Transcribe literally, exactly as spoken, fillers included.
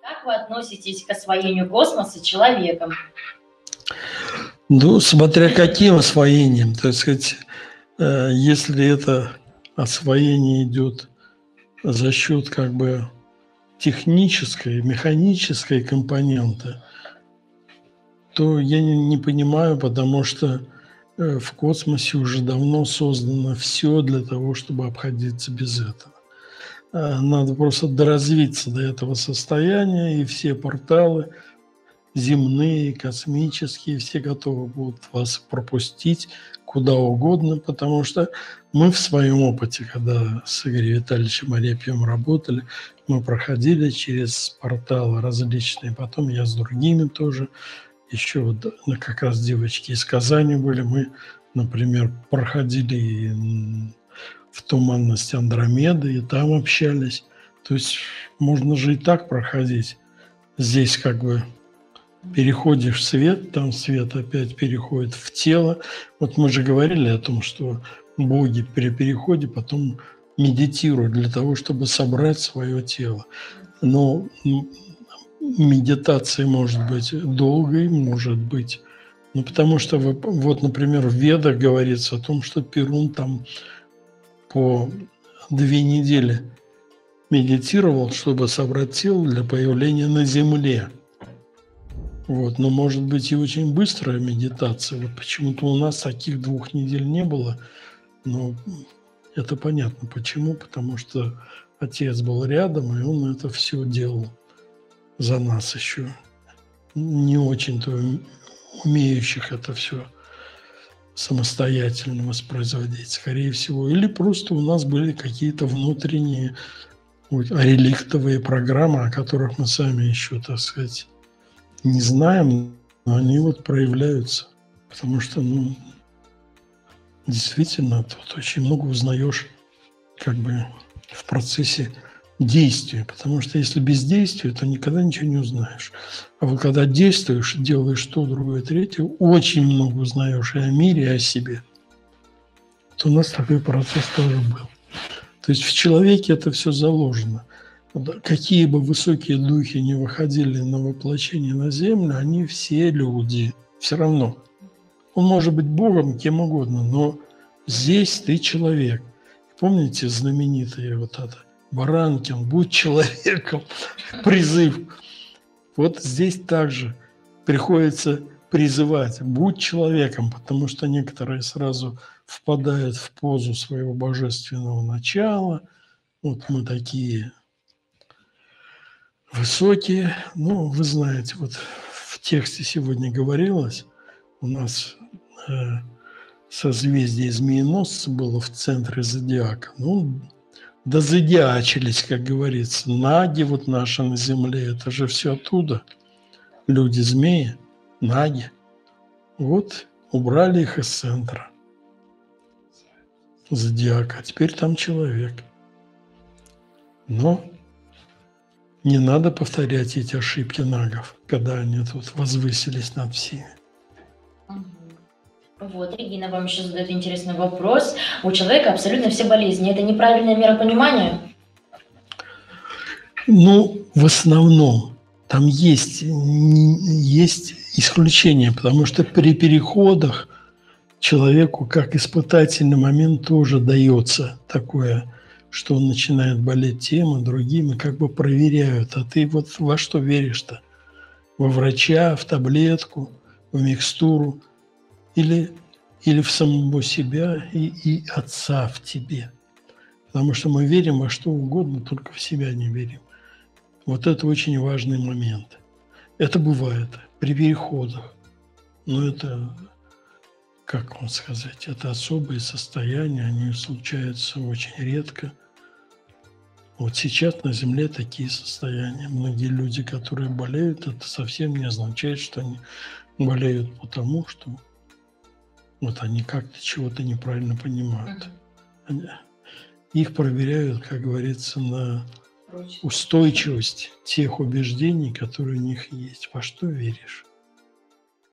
Как вы относитесь к освоению космоса человеком? Ну, смотря каким освоением, так сказать, если это освоение идет за счет как бы технической, механической компоненты, то я не, не понимаю, потому что в космосе уже давно создано все для того, чтобы обходиться без этого. Надо просто доразвиться до этого состояния, и все порталы земные, космические, все готовы будут вас пропустить куда угодно, потому что мы в своем опыте, когда с Игорем Витальевичем Арепьевым работали, мы проходили через порталы различные, потом я с другими тоже, еще вот как раз девочки из Казани были, мы, например, проходили в туманность Андромеды и там общались, то есть можно же и так проходить, здесь как бы переходишь в свет, там свет опять переходит в тело. Вот мы же говорили о том, что боги при переходе потом медитируют для того, чтобы собрать свое тело. Но медитация может быть долгой, может быть. Ну, потому что, вот, например, в Ведах говорится о том, что Перун там по две недели медитировал, чтобы собрать тело для появления на Земле. Вот, но может быть и очень быстрая медитация. Вот почему-то у нас таких двух недель не было. Но это понятно почему. Потому что отец был рядом, и он это все делал за нас еще. Не очень-то умеющих это все самостоятельно воспроизводить, скорее всего. Или просто у нас были какие-то внутренние вот, реликтовые программы, о которых мы сами еще, так сказать, не знаем, но они вот проявляются. Потому что, ну, действительно, тут очень много узнаешь как бы в процессе действия. Потому что если бездействие, то никогда ничего не узнаешь. А вот когда действуешь, делаешь то, другое, третье, очень много узнаешь и о мире, и о себе. Вот у нас такой процесс тоже был. То есть в человеке это все заложено. Какие бы высокие духи не выходили на воплощение на землю, они все люди. Все равно. Он может быть Богом, кем угодно, но здесь ты человек. Помните знаменитое вот это? Баранкин, будь человеком, призыв. Вот здесь также приходится призывать, будь человеком, потому что некоторые сразу впадают в позу своего божественного начала. Вот мы такие высокие. Ну, вы знаете, вот в тексте сегодня говорилось, у нас э, созвездие Змееносца было в центре зодиака. Ну, дозодиачились, как говорится. Наги вот наши на земле, это же все оттуда. Люди-змеи, наги. Вот убрали их из центра зодиака, а теперь там человек. Но не надо повторять эти ошибки нагов, когда они тут возвысились над всеми. Вот, Регина вам еще задает интересный вопрос. У человека абсолютно все болезни. Это неправильное миропонимание? Ну, в основном там есть, есть исключения, потому что при переходах человеку как испытательный момент тоже дается такое, что он начинает болеть тем и другим, и как бы проверяют. А ты вот во что веришь-то? Во врача, в таблетку, в микстуру или, или в самого себя и, и Отца в тебе? Потому что мы верим во что угодно, только в себя не верим. Вот это очень важный момент. Это бывает при переходах. Но это, как вам сказать, это особые состояния, они случаются очень редко. Вот сейчас на Земле такие состояния. Многие люди, которые болеют, это совсем не означает, что они болеют потому, что вот они как-то чего-то неправильно понимают. Они, их проверяют, как говорится, на устойчивость тех убеждений, которые у них есть. Во что веришь?